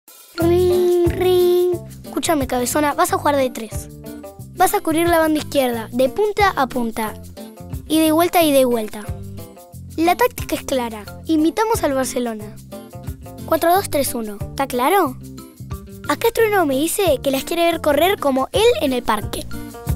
Ring, ring. Escúchame, cabezona, vas a jugar de 3. Vas a cubrir la banda izquierda, de punta a punta. Y de vuelta y de vuelta. La táctica es clara. Imitamos al Barcelona. 4-2-3-1. ¿Está claro? Acá Trueno me dice que las quiere ver correr como él en el parque.